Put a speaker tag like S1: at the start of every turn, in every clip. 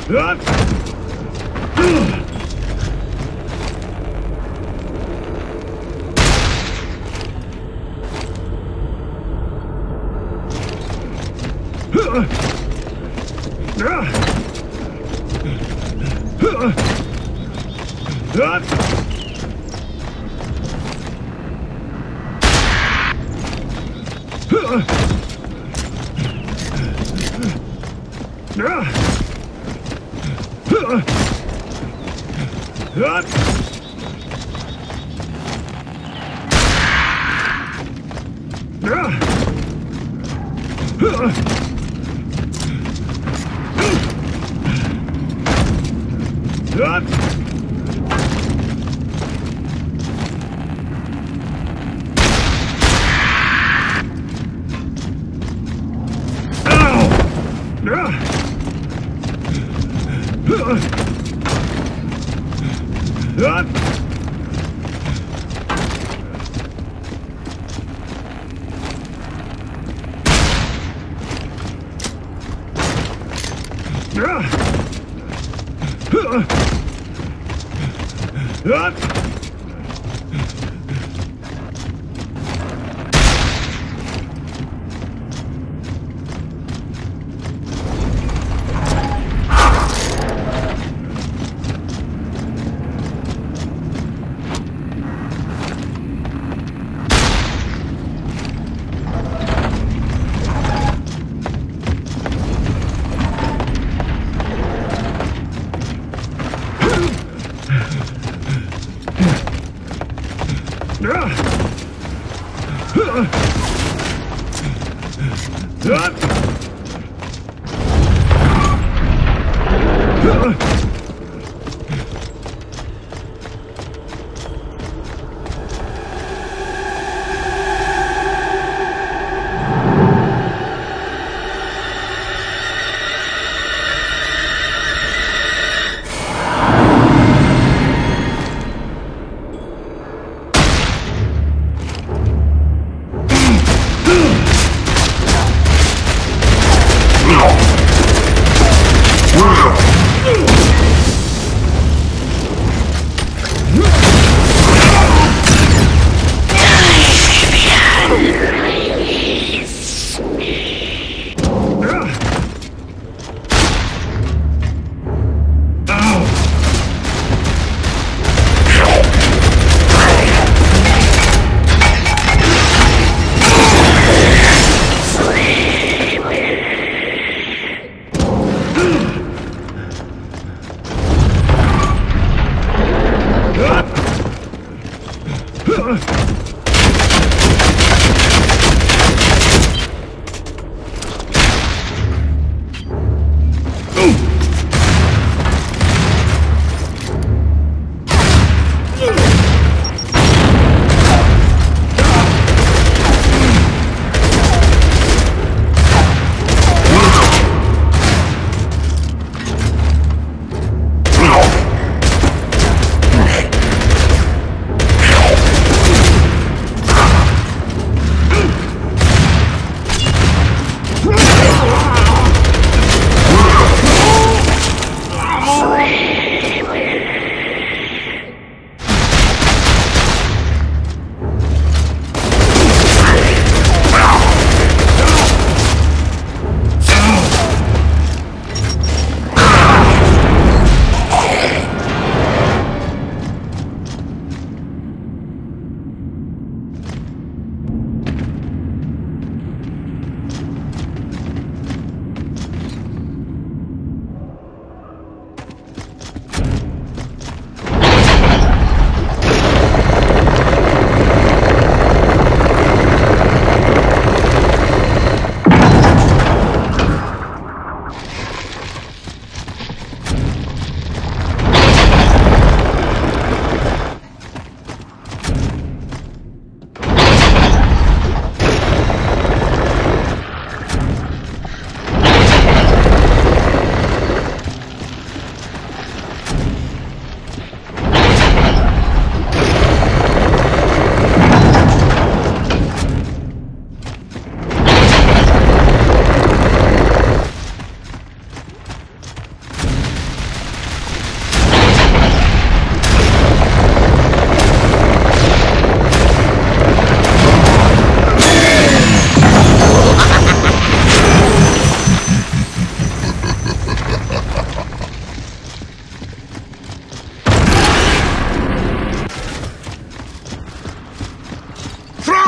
S1: Ugh!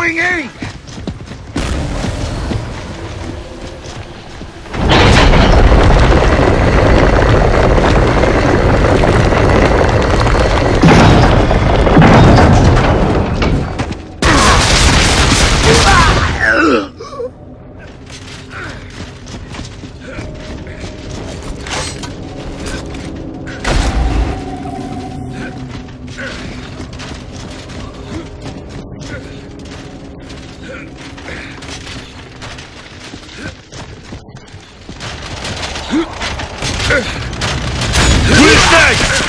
S1: Throwing ink!
S2: Who's next?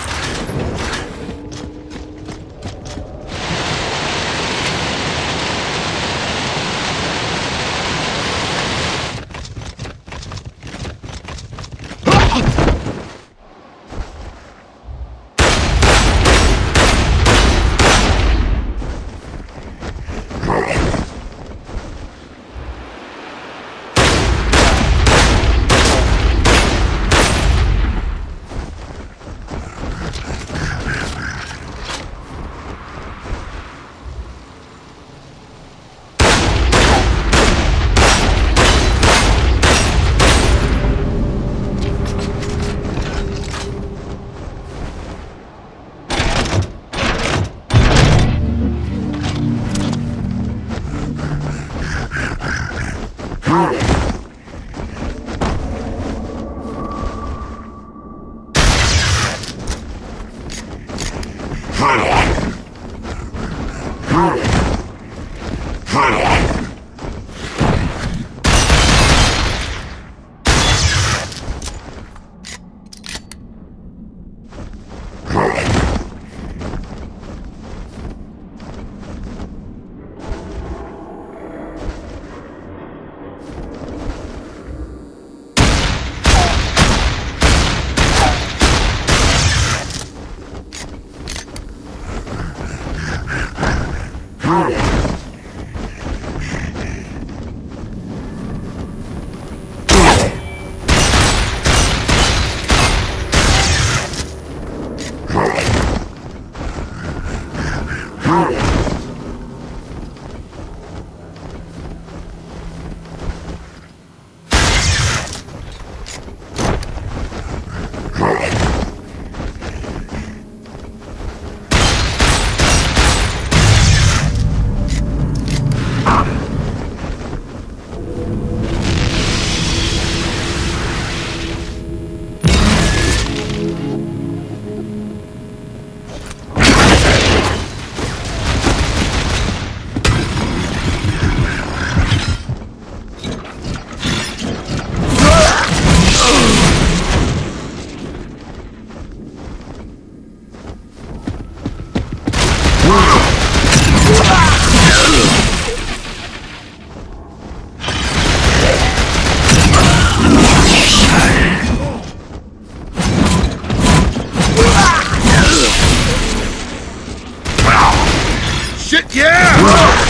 S1: Shit, yeah!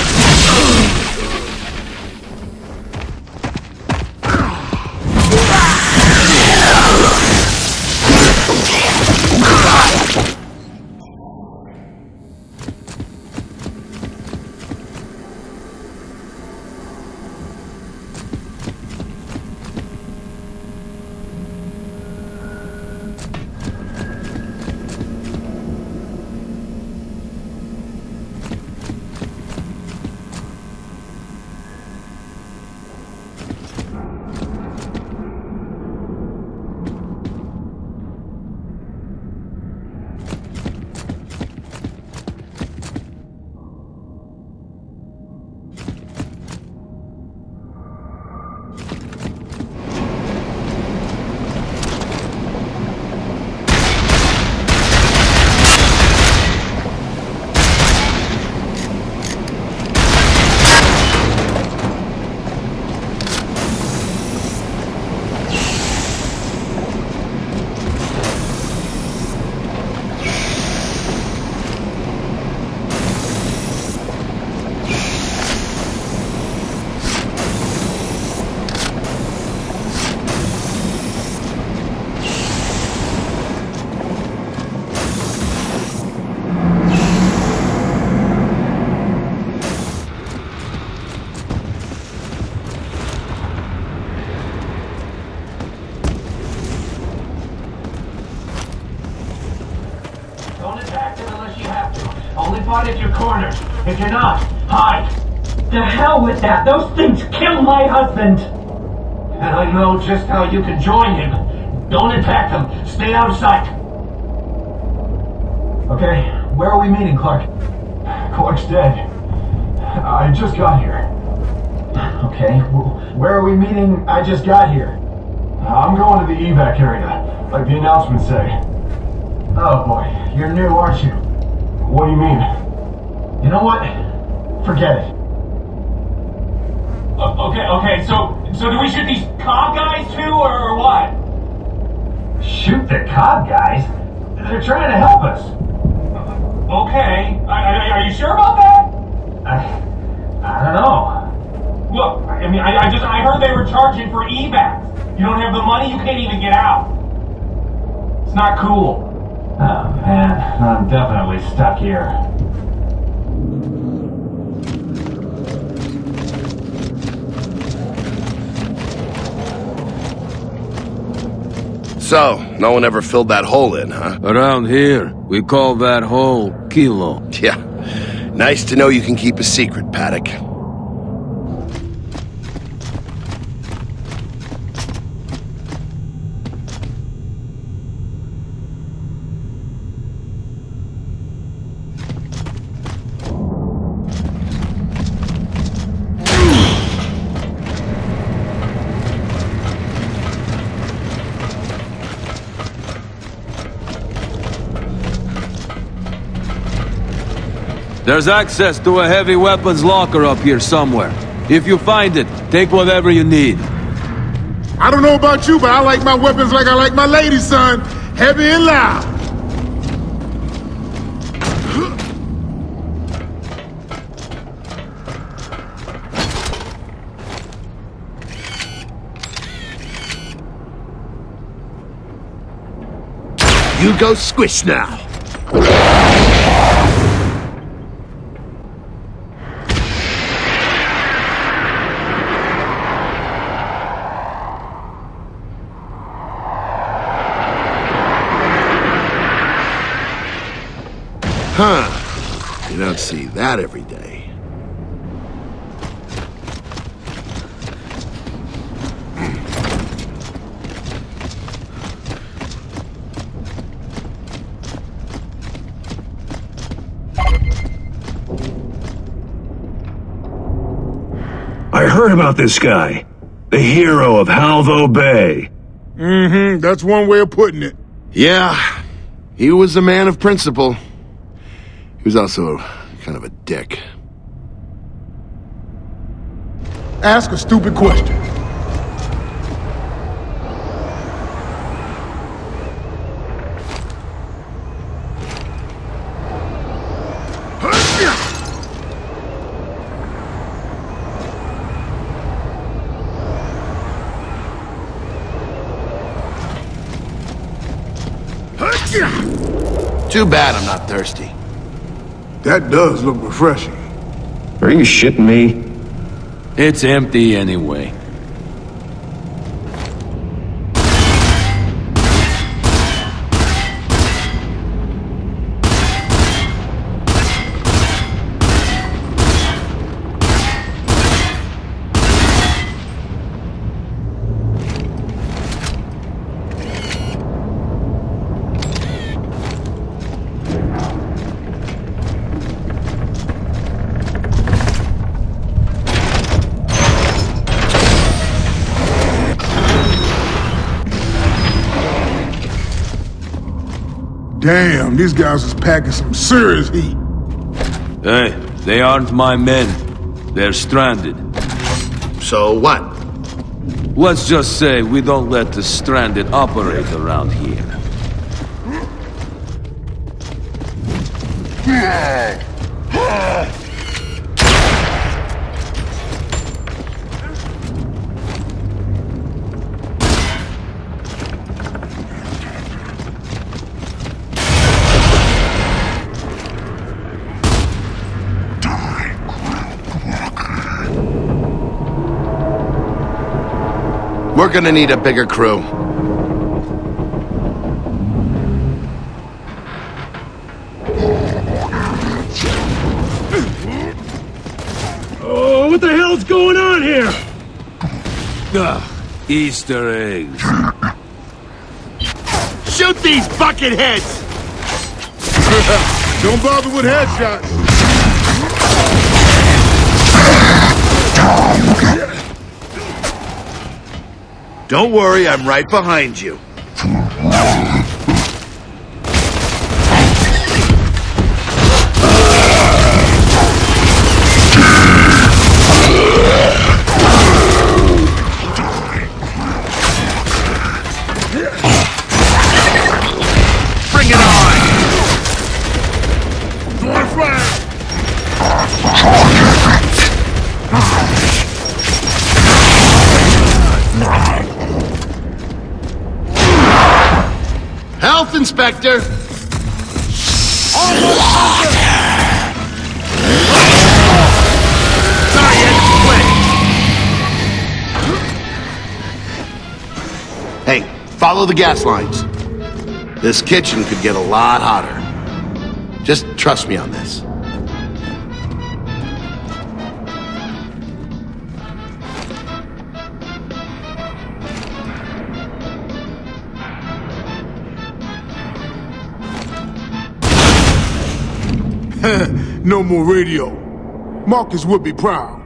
S2: cornered. If you're not, hide. The hell with that. Those things kill my husband. And I know just how you can join him. Don't attack them. Stay out of sight. Okay, where are we meeting, Clark? Clark's dead. I just got here. Okay, where are we meeting? I just got here. I'm going to the evac area, like the announcements say. Oh boy, you're new, aren't you? What do you mean? You know what? Forget it. Okay, so do we shoot these COG guys too, or what? Shoot the COG guys? They're trying to help us. Okay, are you sure about that? I don't know. Look, I mean, I heard they were charging for evacs. You don't have the money, you can't even get out. It's not cool. Oh man, I'm definitely stuck here.
S1: So, no one ever filled that hole in, huh?
S3: Around here, we call that hole Kilo.
S1: Yeah. Nice to know you can keep a secret, Paddock.
S3: There's access to a heavy weapons locker up here somewhere. If you find it, take whatever you need.
S4: I don't know about you, but I like my weapons like I like my ladies, son. Heavy and loud.
S1: You go squish now. Huh. You don't see that every day.
S5: I heard about this guy. The hero of Halvo Bay.
S4: That's one way of putting it.
S1: Yeah. He was a man of principle. He was also kind of a dick.
S4: Ask a stupid question.
S1: Too bad I'm not thirsty.
S4: That does look refreshing.
S5: Are you shitting me?
S3: It's empty anyway.
S4: Damn, these guys is packing some serious heat.
S3: Hey, they aren't my men. They're stranded.
S1: So what?
S3: Let's just say we don't let the stranded operate around here.
S1: We're gonna need a bigger crew.
S5: what the hell's going on here?
S3: Easter eggs.
S1: Shoot these bucket heads!
S4: Don't bother with headshots.
S1: Don't worry, I'm right behind you. Bring it on!
S4: Throwing fire!
S1: Health Inspector! Sorry, Ed, quit. Hey, follow the gas lines. This kitchen could get a lot hotter. Just trust me on this.
S4: No more radio. Marcus would be proud.